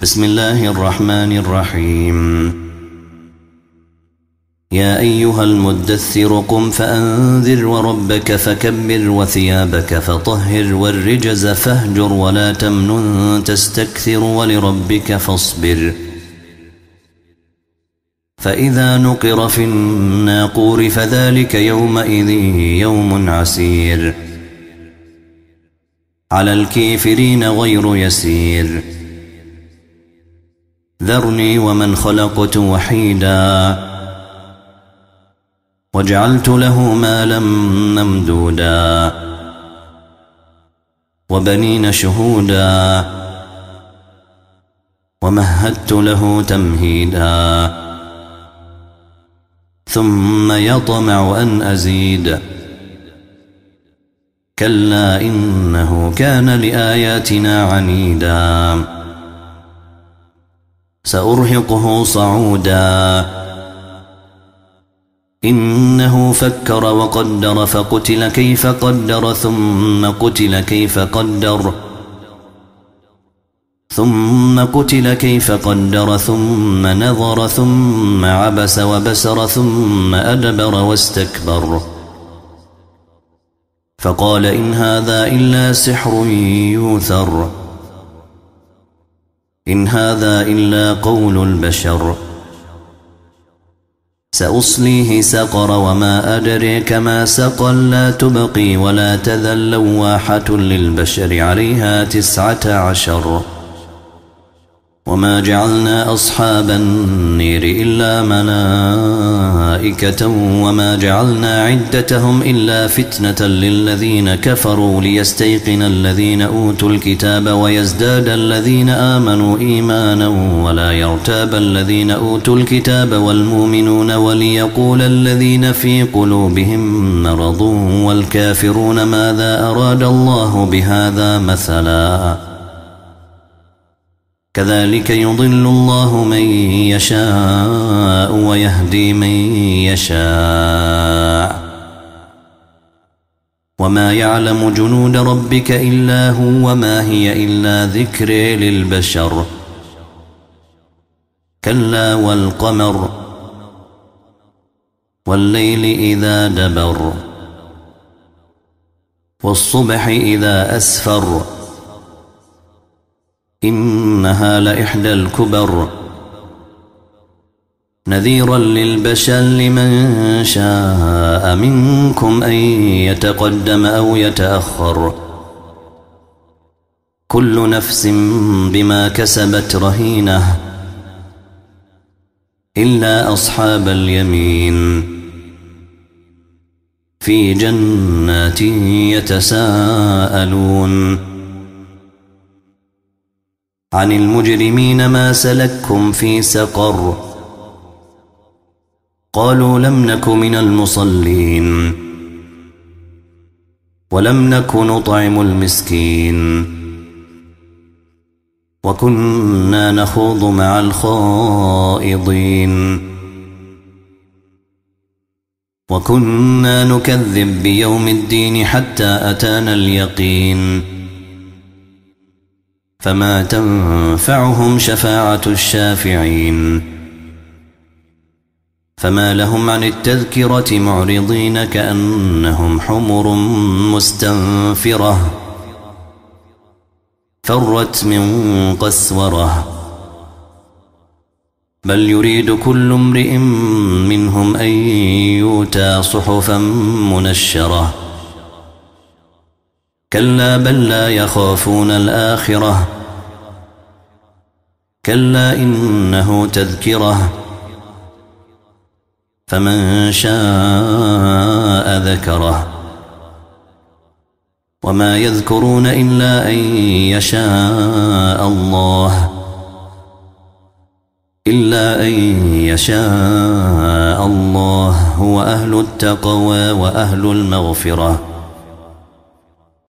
بسم الله الرحمن الرحيم. يا أيها المدثر قم فأنذر وربك فكبر وثيابك فطهر والرجز فاهجر ولا تمنن تستكثر ولربك فاصبر. فإذا نقر في الناقور فذلك يومئذ يوم عسير على الكافرين غير يسير. ذرني ومن خلقت وحيدا وجعلت له مالا ممدودا وبنين شهودا ومهدت له تمهيدا ثم يطمع أن أزيد كلا إنه كان لآياتنا عنيدا سأرهقه صعودا إنه فكر وقدر فقتل كيف قدر ثم قتل كيف قدر ثم نظر ثم عبس وبسر ثم أدبر واستكبر فقال إن هذا إلا سحر يوثر إن هذا إلا قول البشر سأصليه سقر وما أدريك ما سقر لا تبقي ولا تذر لواحة للبشر عليها 19 وما جعلنا أصحاب النير إلا ملائكة وما جعلنا عدتهم إلا فتنة للذين كفروا ليستيقن الذين أوتوا الكتاب ويزداد الذين آمنوا إيمانا ولا يرتاب الذين أوتوا الكتاب والمؤمنون وليقول الذين في قلوبهم مرض والكافرون ماذا أراد الله بهذا مثلا كذلك يضل الله من يشاء ويهدي من يشاء وما يعلم جنود ربك إلا هو وما هي إلا ذكر للبشر كلا والقمر والليل إذا دبر والصبح إذا أسفر إنها لإحدى الكبر نذيرا للبشر لمن شاء منكم أن يتقدم أو يتأخر كل نفس بما كسبت رهينة إلا أصحاب اليمين في جنات يتساءلون عن المجرمين ما سلككم في سقر قالوا لم نك من المصلين ولم نك نطعم المسكين وكنا نخوض مع الخائضين وكنا نكذب بيوم الدين حتى أتانا اليقين فما تنفعهم شفاعة الشافعين فما لهم عن التذكرة معرضين كأنهم حمر مستنفرة فرت من قسورة بل يريد كل امرئ منهم أن يؤتى صحفا منشرة كلا بل لا يخافون الآخرة كلا إنه تذكرة فمن شاء ذكره وما يذكرون إلا أن يشاء الله هو أهل التقوى وأهل المغفرة